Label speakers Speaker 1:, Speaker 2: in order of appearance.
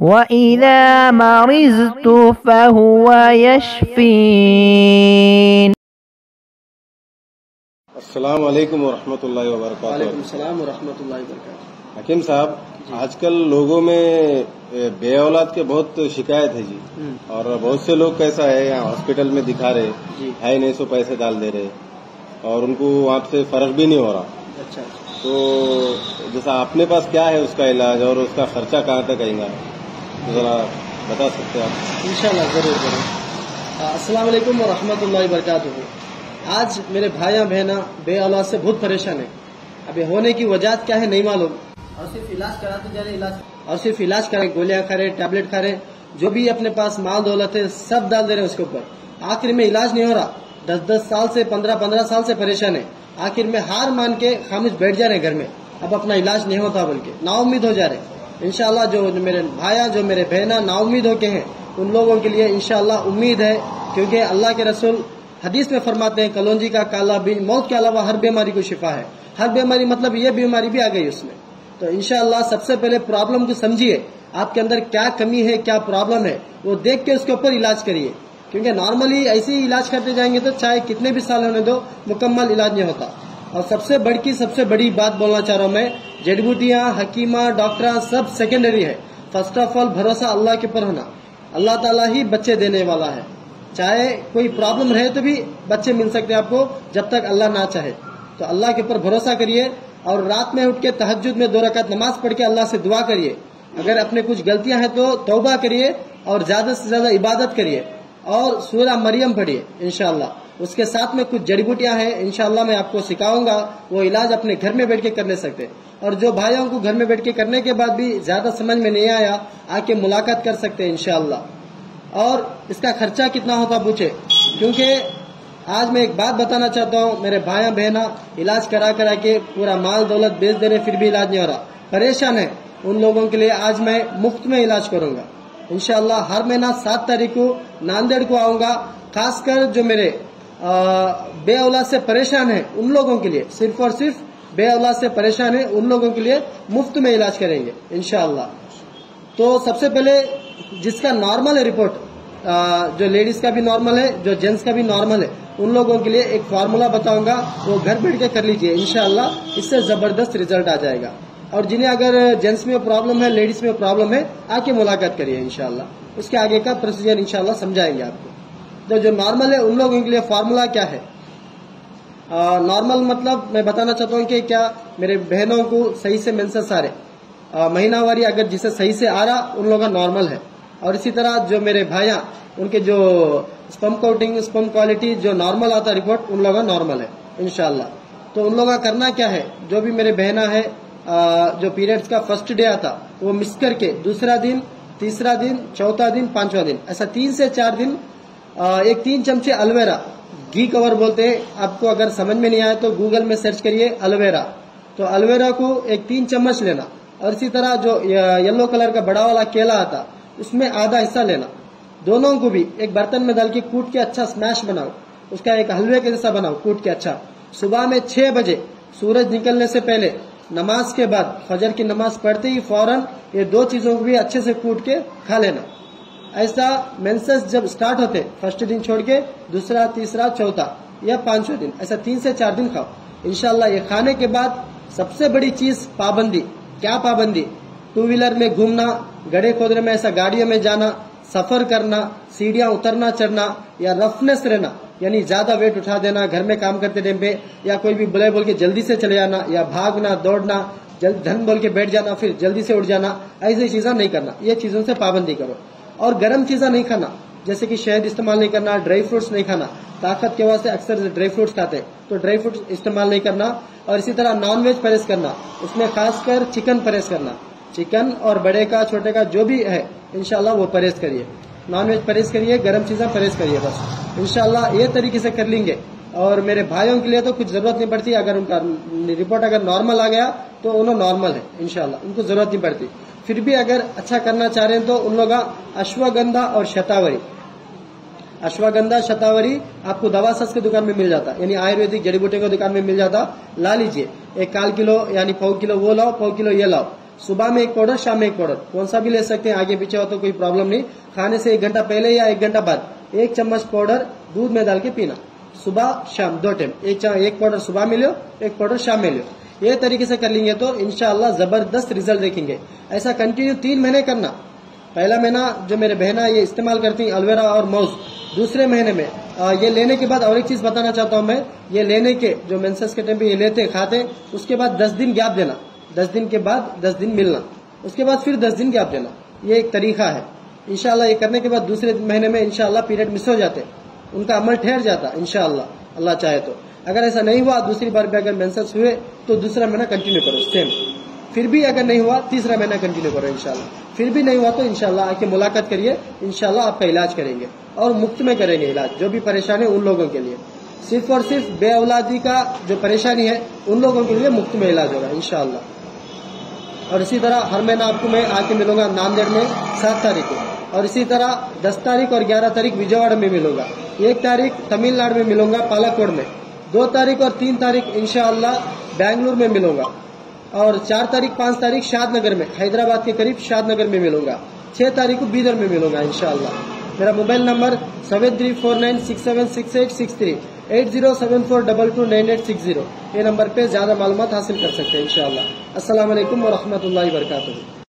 Speaker 1: وإذا مرضت فهو يشفين।
Speaker 2: अस्सलाम वालेकुम वरहमतुल्लाहि वबरकातुहू।
Speaker 3: वालेकुम सलाम वरहमतुल्लाहि वबरकातुहू।
Speaker 2: हकीम साहब, आजकल लोगों में बे औलाद के बहुत शिकायत है जी। और बहुत से लोग कैसा है, यहाँ हॉस्पिटल में दिखा रहे है नहीं, सो पैसे डाल दे रहे और उनको वहाँ से फर्क भी नहीं हो रहा।
Speaker 3: अच्छा।
Speaker 2: तो जैसा अपने पास क्या है उसका इलाज और उसका खर्चा कहाँ तक आएगा, तो जरा बता सकते हैं आप?
Speaker 3: इंशाल्लाह जरूर जरूर। अस्सलाम वालेकुम वरहमतुल्लाहि वबरकातुहू। आज मेरे भाइयां बहना बे औलाद से बहुत परेशान है। अभी होने की वजह क्या है नहीं मालूम, और सिर्फ इलाज कराते जा रहे, सिर्फ इलाज करें, गोलियां खा रहे, टैबलेट खा रहे, जो भी अपने पास माल दौलत है सब डाल दे रहे हैं उसके ऊपर। आखिर में इलाज नहीं हो रहा। 10-10 साल से 15-15 साल से परेशान है। आखिर में हार मान के खामोश बैठ जा रहे घर में, अब अपना इलाज नहीं होता बोल के नाउम्मीद हो जा रहे। इंशाल्लाह जो मेरे भाइयां, जो मेरे बहना नाउम्मीद होके हैं, उन लोगों के लिए इंशाल्लाह उम्मीद है, क्योंकि अल्लाह के रसूल हदीस में फरमाते हैं कलौंजी का काला बीज मौत के अलावा हर बीमारी को शिफा है। हर बीमारी मतलब ये बीमारी भी आ गई उसमें। तो इंशाअल्लाह सबसे पहले प्रॉब्लम को समझिए, आपके अंदर क्या कमी है, क्या प्रॉब्लम है, वो देख के उसके ऊपर इलाज करिए। क्योंकि नॉर्मली ऐसे ही इलाज करते जाएंगे तो चाहे कितने भी साल होने दो, मुकम्मल इलाज नहीं होता। और सबसे बड़ी बात बोलना चाह रहा हूँ मैं, जड़ी बूटियां, हकीमा, डॉक्टर सब सेकेंडरी है। फर्स्ट ऑफ ऑल भरोसा अल्लाह के ऊपर होना। अल्लाह ताला ही बच्चे देने वाला है। चाहे कोई प्रॉब्लम रहे तो भी बच्चे मिल सकते हैं आपको, जब तक अल्लाह ना चाहे। तो अल्लाह के ऊपर भरोसा करिए और रात में उठ के तहज्जुद में 2 रकात नमाज पढ़ के अल्लाह से दुआ करिए। अगर अपने कुछ गलतियां हैं तो तौबा करिए और ज्यादा से ज्यादा इबादत करिए और सूरह मरियम पढ़िए इंशाअल्लाह। उसके साथ में कुछ जड़ी बूटियां हैं इंशाअल्लाह मैं आपको सिखाऊंगा, वो इलाज अपने घर में बैठ के कर ले सकते। और जो भाइयों को घर में बैठ के करने के बाद भी ज्यादा समझ में नहीं आया, आके मुलाकात कर सकते हैं इंशाअल्लाह। और इसका खर्चा कितना होता पूछे, क्योंकि आज मैं एक बात बताना चाहता हूँ, मेरे भाइयां बहना इलाज करा करा के पूरा माल दौलत बेच दे रहे, फिर भी इलाज नहीं हो रहा, परेशान है। उन लोगों के लिए आज मैं मुफ्त में इलाज करूंगा इंशाअल्लाह। हर महीना 7 तारीख को नांदेड़ को आऊंगा। खासकर जो मेरे बे औलाद से परेशान है उन लोगों के लिए, सिर्फ और सिर्फ बे औलाद से परेशान है उन लोगों के लिए मुफ्त में इलाज करेंगे इंशाअल्लाह। तो सबसे पहले जिसका नॉर्मल है रिपोर्ट, जो लेडीज का भी नॉर्मल है, जो जेंट्स का भी नॉर्मल है, उन लोगों के लिए एक फार्मूला बताऊंगा, वो घर बैठ के कर लीजिए इंशाअल्लाह। इससे जबरदस्त रिजल्ट आ जाएगा। और जिन्हें अगर जेंट्स में प्रॉब्लम है, लेडीज में प्रॉब्लम है, आके मुलाकात करिए इंशाअल्लाह। उसके आगे का प्रोसीजर इंशाअल्लाह समझाएंगे आपको। तो जो नॉर्मल है उन लोगों के लिए फार्मूला क्या है, नॉर्मल मतलब मैं बताना चाहता हूँ कि क्या मेरे बहनों को सही से मेंसेस आ रहे, महीनावारी अगर जिसे सही से आ रहा उन लोगों का नॉर्मल है। और इसी तरह जो मेरे भाइयां, उनके जो स्पर्म काउंटिंग, स्पर्म क्वालिटी जो नॉर्मल आता रिपोर्ट, उन लोगों का नॉर्मल है इंशाअल्लाह। तो उन लोगों का करना क्या है, जो भी मेरे बहना है जो पीरियड्स का फर्स्ट डे आता वो मिस करके दूसरा दिन, तीसरा दिन, चौथा दिन, 5वां दिन, ऐसा 3 से 4 दिन एक 3 चमचे एलोवेरा, घी कवर बोलते हैं, आपको अगर समझ में नहीं आया तो गूगल में सर्च करिए एलोवेरा। तो एलोवेरा को एक 3 चम्मच लेना। और इसी तरह जो येलो कलर का बड़ा वाला केला आता उसमें आधा हिस्सा लेना। दोनों को भी एक बर्तन में डाल के कूट के अच्छा स्मैश बनाओ, उसका एक हलवे के जैसा बनाओ कूट के अच्छा। सुबह में 6 बजे सूरज निकलने से पहले, नमाज के बाद, फजर की नमाज पढ़ते ही फौरन ये 2 चीजों को भी अच्छे से कूट के खा लेना। ऐसा मेंसेस जब स्टार्ट होते, फर्स्ट दिन छोड़ के दूसरा, तीसरा, चौथा या 5वां दिन, ऐसा 3 से 4 दिन खाओ इंशाअल्लाह। ये खाने के बाद सबसे बड़ी चीज पाबंदी, क्या पाबंदी, 2 व्हीलर में घूमना, गड्ढे खोदने में ऐसा गाड़ियों में जाना, सफर करना, सीढ़ियां उतरना चढ़ना, या रफनेस रहना, यानी ज्यादा वेट उठा देना घर में काम करते टाइम पे, या कोई भी बुलाए बोल के जल्दी से चले जाना, या भागना, दौड़ना, धन बोल के बैठ जाना फिर जल्दी से उठ जाना, ऐसी चीजें नहीं करना। ये चीजों से पाबंदी करो। और गर्म चीजें नहीं खाना, जैसे कि शहद इस्तेमाल नहीं करना, ड्राई फ्रूट्स नहीं खाना। ताकत के वास्ते अक्सर ड्राई फ्रूट्स खाते हैं, तो ड्राई फ्रूट्स इस्तेमाल नहीं करना। और इसी तरह नॉनवेज परहेज करना, उसमें खासकर चिकन परहेज करना। चिकन और बड़े का, छोटे का जो भी है इंशाल्लाह वो परहेज करिए। नॉनवेज परहेज करिए, गर्म चीजें परहेज करिए बस इंशाल्लाह। ये तरीके से कर लेंगे। और मेरे भाइयों के लिए तो कुछ जरूरत नहीं पड़ती, अगर उनका रिपोर्ट अगर नॉर्मल आ गया तो उन्हें नॉर्मल है इंशाल्लाह, उनको जरूरत नहीं पड़ती। फिर भी अगर अच्छा करना चाह रहे हैं तो उन लोग अश्वगंधा और शतावरी, अश्वगंधा शतावरी आपको दवा सस की दुकान में मिल जाता, यानी आयुर्वेदिक जड़ी बूटी की दुकान में मिल जाता, ला लीजिए। 1 काल किलो यानी 1 किलो वो लाओ, 1 किलो ये लाओ। सुबह में एक पाउडर, शाम में एक पाउडर, कौन सा भी ले सकते हैं, आगे पीछे हो तो कोई प्रॉब्लम नहीं। खाने से 1 घंटा पहले या 1 घंटा बाद 1 चम्मच पाउडर दूध में डाल के पीना, सुबह शाम 2 टाइम। एक पाउडर सुबह में लो, एक पाउडर शाम में लो। ये तरीके से कर लेंगे तो इंशाअल्लाह जबरदस्त रिजल्ट देखेंगे। ऐसा कंटिन्यू 3 महीने करना। पहला महीना जो मेरे बहना ये इस्तेमाल करती हैं एलोवेरा और मौज, दूसरे महीने में ये लेने के बाद और एक चीज बताना चाहता हूं मैं, ये लेने के जो मेंसेस के टाइम पे ये लेते खाते, उसके बाद 10 दिन गैप देना, 10 दिन के बाद 10 दिन मिलना, उसके बाद फिर 10 दिन गैप देना। ये एक तरीका है। इंशाअल्लाह ये करने के बाद दूसरे महीने में इंशाअल्लाह पीरियड मिस हो जाते, उनका अमल ठहर जाता इंशाअल्लाह, अल्लाह चाहे तो। अगर ऐसा नहीं हुआ, दूसरी बार भी अगर मेंसेस हुए तो दूसरा महीना कंटिन्यू करो सेम। फिर भी अगर नहीं हुआ, तीसरा महीना कंटिन्यू करो इंशाअल्लाह। फिर भी नहीं हुआ तो इंशाअल्लाह आके मुलाकात करिए, इंशाअल्लाह आपका इलाज करेंगे और मुफ्त में करेंगे इलाज। जो भी परेशानी उन लोगों के लिए, सिर्फ और सिर्फ बेऔलादी का जो परेशानी है उन लोगों के लिए मुफ्त में इलाज होगा इंशाअल्लाह। और इसी तरह हर महीना आपको मैं आके मिलूंगा नांदेड़ में 7 तारीख को, और इसी तरह 10 तारीख और 11 तारीख विजयवाड़ा में मिलूंगा, 1 तारीख तमिलनाडु में मिलूंगा पालक्कोड में, 2 तारीख और 3 तारीख इंशाअल्लाह बेंगलुरु में मिलूंगा, और 4 तारीख 5 तारीख शादनगर में, हैदराबाद के करीब शादनगर में मिलूंगा, 6 तारीख को बीदर में मिलूंगा इंशाअल्लाह। मेरा मोबाइल नंबर 7349676863, 8074229860। ये नंबर पे ज्यादा मालूमात हासिल कर सकते हैं इंशाअल्लाह। अस्सलाम वालेकुम व रहमतुल्लाहि व बरकातुहू।